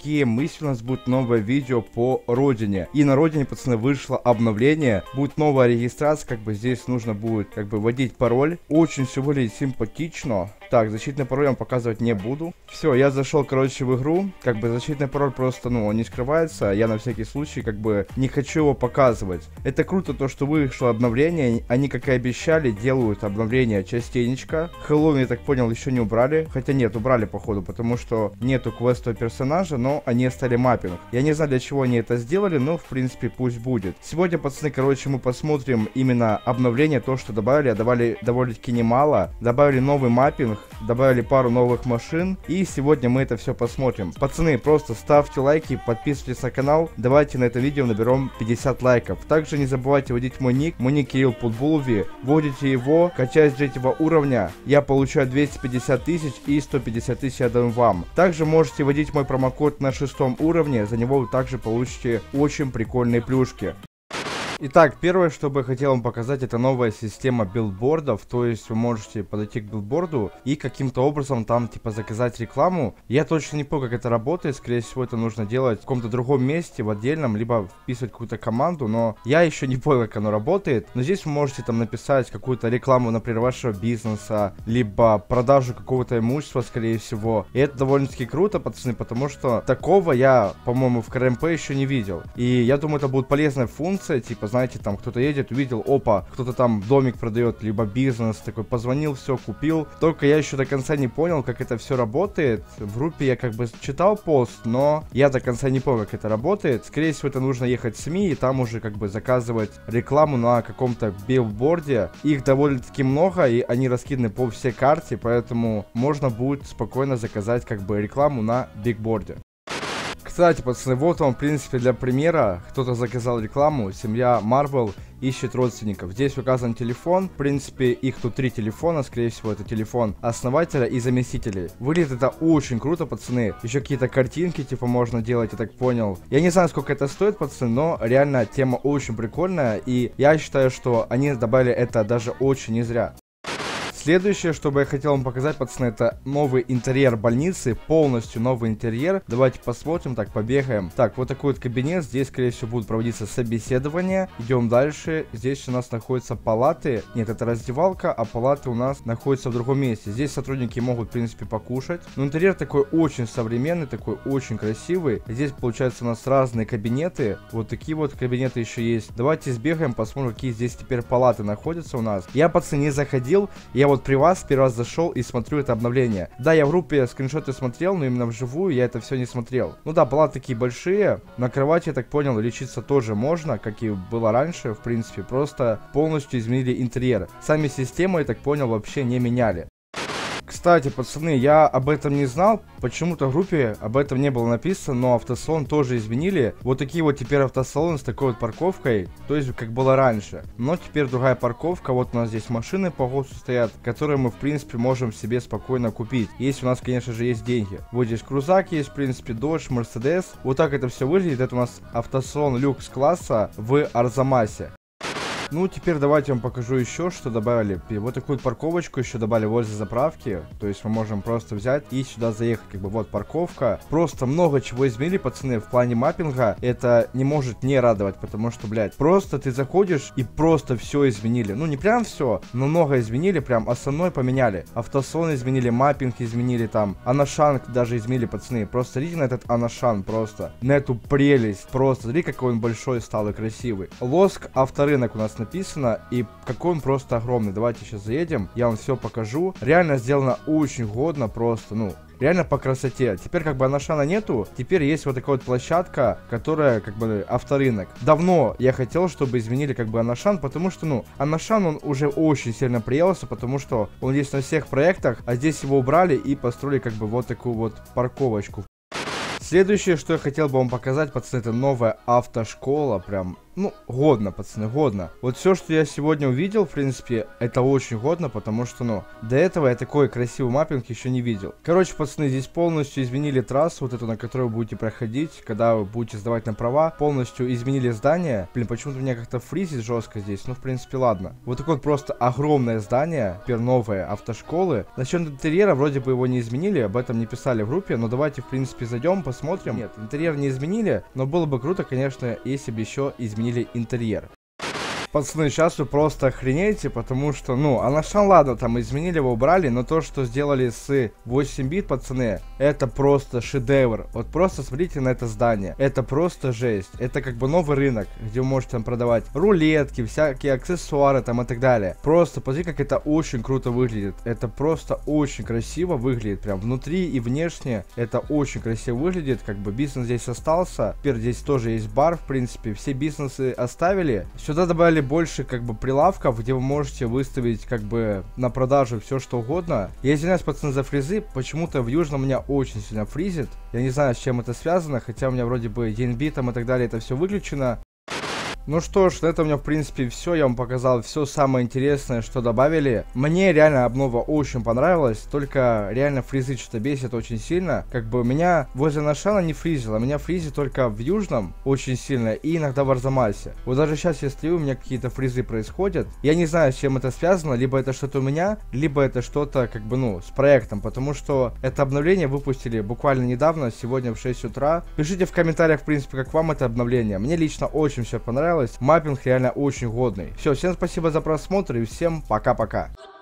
такие мысли, у нас будет новое видео по родине. И на родине, пацаны, вышло обновление. Будет новая регистрация, как бы здесь нужно будет, как бы, вводить пароль. Очень все выглядит симпатично. Так, защитный пароль я вам показывать не буду. Все, я зашел, короче, в игру. Как бы защитный пароль просто, ну, он не скрывается. Я на всякий случай, как бы, не хочу его показывать. Это круто, то, что вышло обновление. Они, как и обещали, делают обновление частенечко. Хэллоуин, я так понял, еще не убрали. Хотя нет, убрали, походу, потому что нету квестового персонажа, но они оставили маппинг. Я не знаю, для чего они это сделали, но, в принципе, пусть будет. Сегодня, пацаны, короче, мы посмотрим именно обновление, то, что добавили. А добавили довольно-таки немало. Добавили новый маппинг. Добавили пару новых машин. И сегодня мы это все посмотрим. Пацаны, просто ставьте лайки, подписывайтесь на канал. Давайте на это видео наберем 50 лайков. Также не забывайте вводить мой ник. Мой ник Кирилл Путбулови. Вводите его, качаясь с 3-го уровня. Я получаю 250 тысяч и 150 тысяч я дам вам. Также можете вводить мой промокод на 6-м уровне. За него вы также получите очень прикольные плюшки. Итак, первое, что бы я хотел вам показать, это новая система билбордов. То есть вы можете подойти к билборду и каким-то образом там типа заказать рекламу. Я точно не помню, как это работает. Скорее всего, это нужно делать в каком-то другом месте, в отдельном, либо вписывать какую-то команду. Но я еще не понял, как оно работает. Но здесь вы можете там написать какую-то рекламу, например, вашего бизнеса, либо продажу какого-то имущества, скорее всего. И это довольно-таки круто, пацаны, потому что такого я, по-моему, в КРМП еще не видел. И я думаю, это будет полезная функция, типа, знаете, там кто-то едет, увидел, опа, кто-то там домик продает, либо бизнес, такой позвонил, все купил. Только я еще до конца не понял, как это все работает. В группе я как бы читал пост, но я до конца не понял, как это работает. Скорее всего, это нужно ехать в СМИ и там уже как бы заказывать рекламу на каком-то билборде. Их довольно-таки много, и они раскиданы по всей карте, поэтому можно будет спокойно заказать как бы рекламу на бигборде. Кстати, пацаны, вот вам, в принципе, для примера, кто-то заказал рекламу, семья Marvel ищет родственников. Здесь указан телефон, в принципе, их тут 3 телефона, скорее всего, это телефон основателя и заместителей. Выглядит это очень круто, пацаны. Еще какие-то картинки, типа, можно делать, я так понял. Я не знаю, сколько это стоит, пацаны, но реально тема очень прикольная, и я считаю, что они добавили это даже очень не зря. Следующее, что бы я хотел вам показать, пацаны, это новый интерьер больницы, полностью новый интерьер. Давайте посмотрим, так, побегаем. Так, вот такой вот кабинет, здесь, скорее всего, будут проводиться собеседования. Идем дальше, здесь у нас находятся палаты. Нет, это раздевалка, а палаты у нас находятся в другом месте. Здесь сотрудники могут, в принципе, покушать. Но интерьер такой очень современный, такой очень красивый. Здесь, получается, у нас разные кабинеты. Вот такие вот кабинеты еще есть. Давайте сбегаем, посмотрим, какие здесь теперь палаты находятся у нас. Я, пацаны, не заходил, я вот при вас первый раз зашел и смотрю это обновление. Да, я в группе скриншоты смотрел, но именно вживую я это все не смотрел. Ну да, палаты такие большие. На кровати, я так понял, лечиться тоже можно, как и было раньше, в принципе. Просто полностью изменили интерьер. Сами системы, я так понял, вообще не меняли. Кстати, пацаны, я об этом не знал, почему-то в группе об этом не было написано, но автосалон тоже изменили. Вот такие вот теперь автосалоны с такой вот парковкой, то есть как было раньше. Но теперь другая парковка, вот у нас здесь машины по ГОСТу стоят, которые мы в принципе можем себе спокойно купить, если у нас, конечно же, есть деньги. Вот здесь крузак есть, в принципе, Dodge, Mercedes. Вот так это все выглядит, это у нас автосалон люкс класса в Арзамасе. Ну, теперь давайте я вам покажу еще, что добавили. Вот такую парковочку еще добавили возле заправки. То есть мы можем просто взять и сюда заехать. Как бы вот парковка. Просто много чего изменили, пацаны, в плане маппинга. Это не может не радовать, потому что, блядь, просто ты заходишь и просто все изменили. Ну, не прям все, но много изменили, прям основной поменяли. Автосалон изменили, маппинг изменили там. Анашан даже изменили, пацаны. Просто смотрите на этот Анашан, просто. На эту прелесть. Просто смотри, какой он большой стал и красивый. Лоск авторынок у нас написано, и какой он просто огромный. Давайте сейчас заедем, я вам все покажу. Реально сделано очень годно, просто, ну, реально по красоте. Теперь как бы Анашана нету, теперь есть вот такая вот площадка, которая как бы авторынок. Давно я хотел, чтобы изменили как бы Анашан, потому что, ну, Анашан, он уже очень сильно приелся, потому что он есть на всех проектах, а здесь его убрали и построили как бы вот такую вот парковочку. Следующее, что я хотел бы вам показать, пацаны, это новая автошкола, прям ну, годно, пацаны, годно. Вот все, что я сегодня увидел, в принципе, это очень годно, потому что, ну, до этого я такой красивый маппинг еще не видел. Короче, пацаны, здесь полностью изменили трассу, вот эту, на которую вы будете проходить, когда вы будете сдавать на права. Полностью изменили здание. Блин, почему-то меня как-то фризит жестко здесь, ну, в принципе, ладно. Вот такое вот просто огромное здание, теперь новое, автошколы. Насчет интерьера, вроде бы его не изменили, об этом не писали в группе, но давайте, в принципе, зайдем, посмотрим. Нет, интерьер не изменили, но было бы круто, конечно, если бы еще изменили интерьер. Пацаны, сейчас вы просто охренеете, потому что, ну, Анашан, ладно, там изменили его, убрали, но то, что сделали с 8 бит, пацаны, это просто шедевр. Вот просто смотрите на это здание. Это просто жесть. Это как бы новый рынок, где вы можете там продавать рулетки, всякие аксессуары там и так далее. Просто посмотрите, как это очень круто выглядит. Это просто очень красиво выглядит, прям внутри и внешне. Это очень красиво выглядит, как бы бизнес здесь остался. Теперь здесь тоже есть бар, в принципе, все бизнесы оставили. Сюда добавили больше как бы прилавков, где вы можете выставить как бы на продажу все что угодно. Я извиняюсь, пацаны, за фризы, почему-то в Южном меня очень сильно фризит. Я не знаю, с чем это связано, хотя у меня вроде бы DNB там и так далее, это все выключено. Ну что ж, на этом у меня в принципе все, я вам показал все самое интересное, что добавили. Мне реально обнова очень понравилась, только реально фризы что-то бесит очень сильно. Как бы меня возле Нашана не фризило, меня фризит только в Южном очень сильно и иногда в Арзамасе. Вот даже сейчас я стою, у меня какие-то фризы происходят. Я не знаю, с чем это связано, либо это что-то у меня, либо это что-то как бы, ну, с проектом, потому что это обновление выпустили буквально недавно, сегодня в 6 утра. Пишите в комментариях, в принципе, как вам это обновление. Мне лично очень все понравилось. Маппинг реально очень годный. Все, всем спасибо за просмотр и всем пока-пока.